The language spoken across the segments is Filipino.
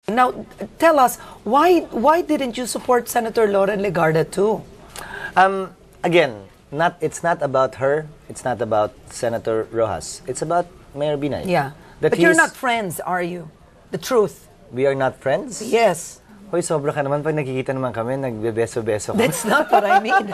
Now, tell us, why didn't you support Senator Lauren Legarda too? Again, it's not about her. It's not about Senator Rojas. It's about Mayor Binay. Yeah. But you're not friends, are you? The truth. We are not friends? Yes. Hoy, sobra ka naman. Pag nakikita naman kami, nagbebeso-beso ka. That's not what I mean.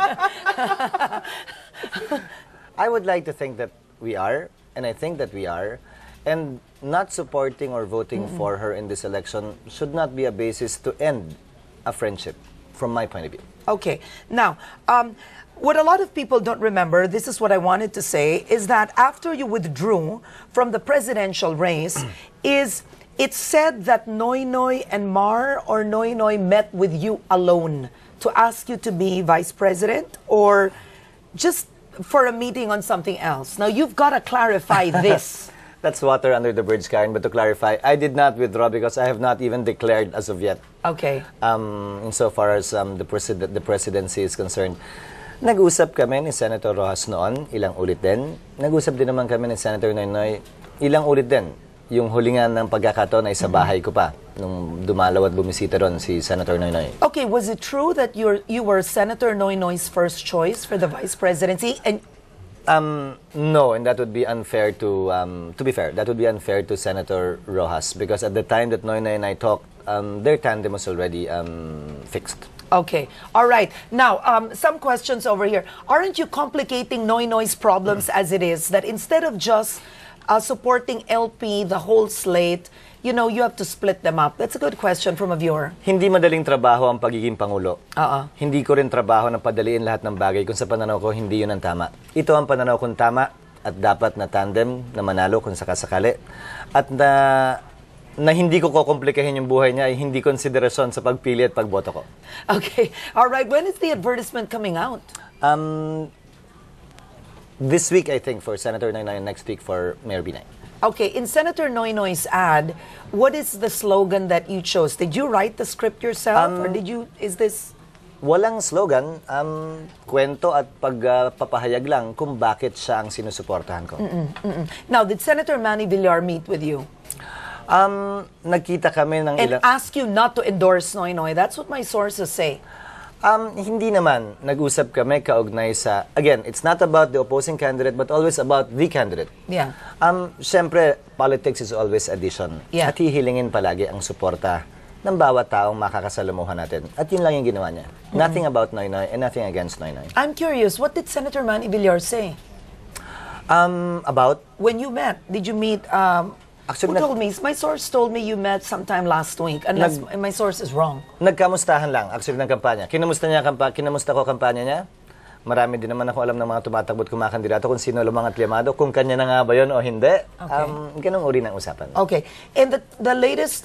I would like to think that we are, and I think that we are, and not supporting or voting for her in this election should not be a basis to end a friendship, from my point of view. Okay. Now, what a lot of people don't remember, this is what I wanted to say, is that after you withdrew from the presidential race, it's said that Noy Noy and Mar or Noy Noy met with you alone to ask you to be vice president, or just for a meeting on something else. Now, you've got to clarify this. That's water under the bridge, Karen. But to clarify, I did not withdraw because I have not even declared as of yet. Okay. Insofar as the presidency is concerned. Nag-usap kami ni Senator Rojas noon, ilang ulit din. Nag-usap din naman kami ni Senator Noynoy, ilang ulit din. Yung hulingan ng pagkakataon ay sa bahay ko pa, nung dumalaw at bumisita ron si Senator Noynoy. Okay, was it true that you were Senator Noynoy's first choice for the vice presidency? And no, and that would be unfair to be fair, that would be unfair to Senator Rojas because at the time that Noynoy and I talked, their tandem was already fixed. Okay. All right. Now, some questions over here. Aren't you complicating Noy Noy's problems as it is? That instead of just supporting LP, the whole slate, you know, you have to split them up. That's a good question from a viewer. Hindi madaling trabaho ang pagiging Pangulo. Hindi ko rin trabaho na padaliin lahat ng bagay kung sa pananaw ko hindi yun ang tama. Ito ang pananaw kong tama at dapat na tandem na manalo kung sakasakali. At na hindi ko kukomplikahin yung buhay niya ay hindi konsiderasyon sa pagpili at pagboto ko. Okay. All right. When is the advertisement coming out? This week, I think, for Senator Noynoy, and next week for Mayor Binay. Okay. In Senator Noynoy's ad, what is the slogan that you chose? Did you write the script yourself or is this... Walang slogan, kwento at pagpapahayag lang kung bakit siya ang sinusuportahan ko. Now, did Senator Manny Villar meet with you? Nagkita kami ng and ask you not to endorse Noy Noy. That's what my sources say. Hindi naman. Nag-usap kami kaugnay sa, again, it's not about the opposing candidate but always about the candidate. Yeah. Siyempre, politics is always addition. Yeah. At hihilingin palagi ang suporta ng bawat taong makakasalamuhan natin. At yun lang yung ginawa niya. Nothing about Noy Noy and nothing against Noy Noy. I'm curious, what did Senator Manny Villar say? About? When you met, did you meet... Actually, who told me? My source told me you met sometime last week, unless my source is wrong. Nagkamustahan lang, actually, ng kampanya. Kinamusta ko kampanya niya. Marami din naman ako alam ng mga tumatakbo at kumakandidato kung sino lumang at llamado, kung kanya na nga ba yun o hindi. Okay. Ganong uri ng usapan. Okay. In the latest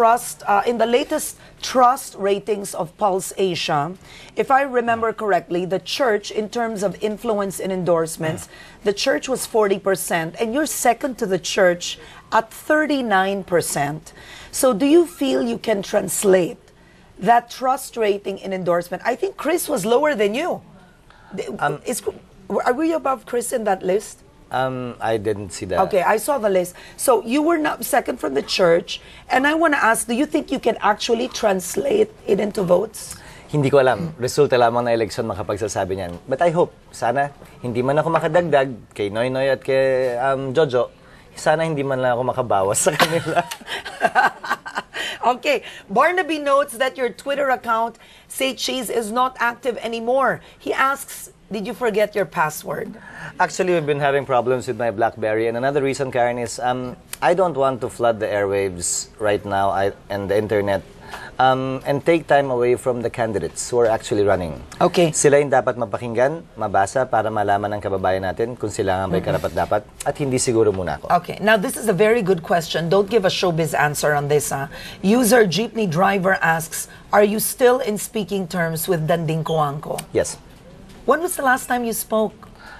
trust ratings of Pulse Asia, if I remember correctly, the church, in terms of influence and endorsements, the church was 40%, and you're second to the church at 39%. So do you feel you can translate that trust rating in endorsement? I think Chris was lower than you. Are we above Chris in that list? I didn't see that. Okay, I saw the list. So you were not second from the church, and I want to ask, do you think you can actually translate it into votes? Hindi ko alam. Resulta lamang na eleksyon makapagsasabi niyan. But I hope, sana, hindi man ako makadagdag kay Noy Noy at kay Jojo, sana hindi man lang ako makabawas sa kanila. Okay, Barnaby notes that your Twitter account, Say Cheese, is not active anymore. He asks, did you forget your password? Actually, we've been having problems with my BlackBerry, and another reason, Karen, is I don't want to flood the airwaves right now and the internet and take time away from the candidates who are actually running. Okay. Sila yung dapat mapakinggan, mabasa para malaman ng kababayan natin kung sila nga may karapat-dapat at hindi siguro muna ako. Okay. Now, this is a very good question. Don't give a showbiz answer on this. User Jeepney Driver asks, are you still in speaking terms with Danding Coangco? Yes. When was the last time you spoke?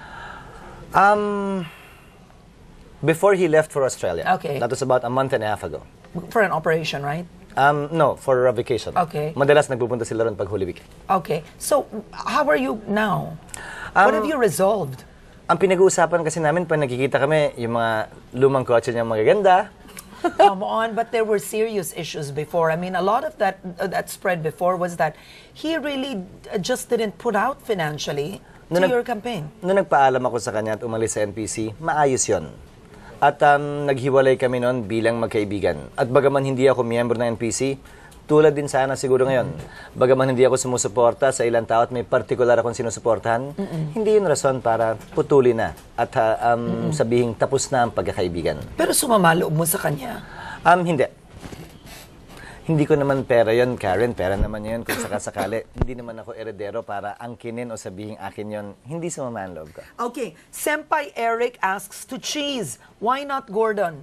Before he left for Australia. Okay. That was about a month and a half ago. For an operation, right? No, for a vacation. Okay. Madalas nagpupunta sila ron pag Holy Week. Okay. So, how are you now? What have you resolved? Ang pinag-uusapan kasi namin pag nakikita kami, yung mga lumang kotse niyang magaganda, Come on, but there were serious issues before. I mean, a lot of that spread before was that he really just didn't put out financially to your campaign. Nung nagpaalam ako sa kanya at umalis sa NPC, maayos yon. At naghiwalay kami noon bilang magkaibigan. At bagaman hindi ako miyembro ng NPC, tulad din sana siguro ngayon. Bagaman hindi ako sumusuporta sa ilang tao at may partikular akong sinusuportahan, hindi yun rason para putulin na at sabihing tapos na ang pagkakaibigan. Pero sumama loob mo sa kanya? Hindi. Hindi ko naman pera yon, Karen. Pera naman yun kung sakasakali. Hindi naman ako eredero para angkinin o sabihing akin yon. Hindi sumama ang loob ko. Okay. Senpai Eric asks to cheese. Why not Gordon?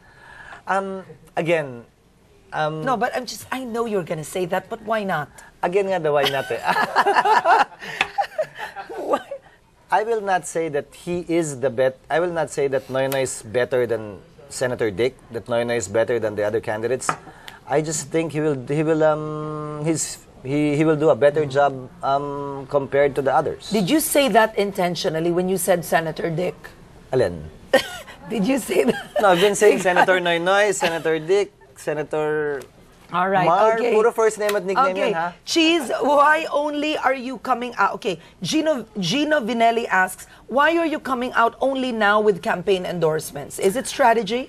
Again, no, but I know you're gonna say that, but why not? Again nga, why not? I will not say that he is the I will not say that Noynoy is better than Senator Dick, that Noynoy is better than the other candidates. I just think he will do a better job compared to the others. Did you say that intentionally when you said Senator Dick? Alin? Did you say that? No, I've been saying Senator Noynoy, Senator Dick, Senator All right, Mar. okay. Puro first name at nickname yan, ha? Cheese, why only are you coming out? Okay, Gino Vinelli asks, why are you coming out only now with campaign endorsements? Is it strategy?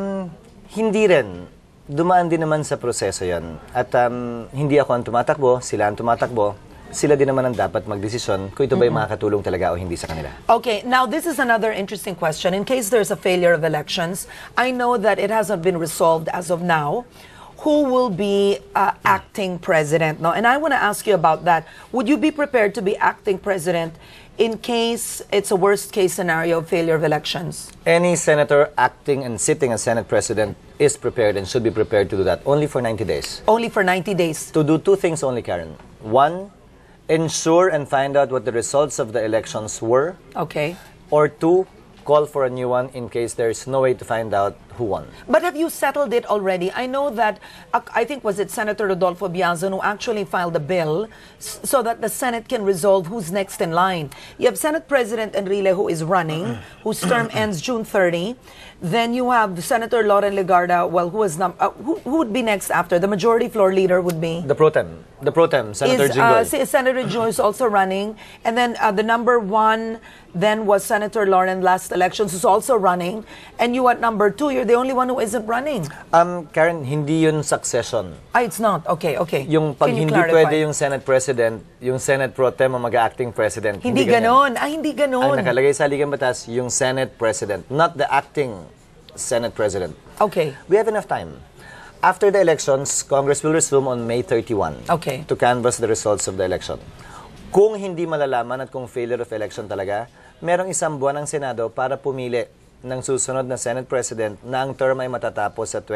Hindi rin. Dumaan din naman sa proseso yan. At hindi ako ang tumatakbo, sila ang tumatakbo. Sila din naman ang dapat magdesisyon kung ito ba yung makakatulong talaga o hindi sa kanila. Okay, now this is another interesting question. In case there's a failure of elections, I know that it hasn't been resolved as of now. Who will be acting president? No? And I want to ask you about that. Would you be prepared to be acting president in case it's a worst-case scenario of failure of elections? Any senator acting and sitting as Senate President is prepared and should be prepared to do that only for 90 days. Only for 90 days? To do two things only, Karen. One, ensure and find out what the results of the elections were. Okay. Or two, call for a new one in case there's no way to find out who won. But have you settled it already? I know that, I think was it Senator Rodolfo Biazon who actually filed a bill so that the Senate can resolve who's next in line. You have Senate President Enrile who is running, whose term ends June 30. Then you have Senator Loren Legarda, well, who would be next after? The majority floor leader would be? The pro tem, Senator Jinggoy. Senator Jinggoy is also running. And then the number one then was Senator Loren last elections, who's also running. And you at number two, you're the only one who isn't running. Karen, hindi yun succession. It's not. Okay. Yung pag hindi pwede yung Senate President, yung Senate Pro Tem ang mag-acting President. Hindi ganon. Hindi ganon. Ang nakalagay sa Ligang Batas, yung Senate President, not the acting Senate President. Okay. We have enough time. After the elections, Congress will resume on May 31 to canvass the results of the election. Kung hindi malalaman at kung failure of election talaga, merong isang buwan ng Senado para pumili ng susunod na Senate President na ang term ay matatapos sa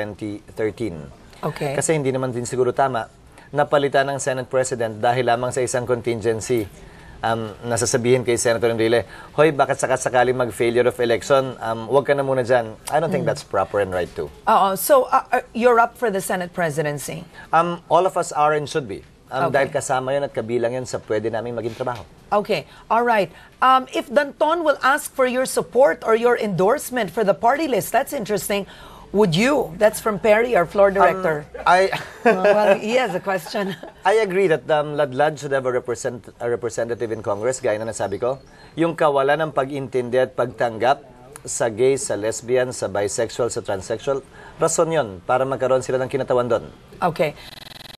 2013. Okay. Kasi hindi naman din siguro tama na palitan ng Senate President dahil lamang sa isang contingency. Nasasabihin kay Senator Enrile, hoy, bakit sakaling mag-failure of election, wag ka na muna dyan. I don't think that's proper and right too. So you're up for the Senate presidency? All of us are and should be. Dahil kasama yun at kabilang yun sa pwede namin maging trabaho. Okay, all right. If Danton will ask for your support or your endorsement for the party list, that's interesting. Would you? That's from Perry, our floor director. Well, he has a question. I agree that Ladlad should have a representative in Congress, gaya na nasabi ko. Yung kawalan ng pag-intindi at pagtanggap sa gay, sa lesbian, sa bisexual, sa transsexual, rason yun para magkaroon sila ng kinatawan doon. Okay.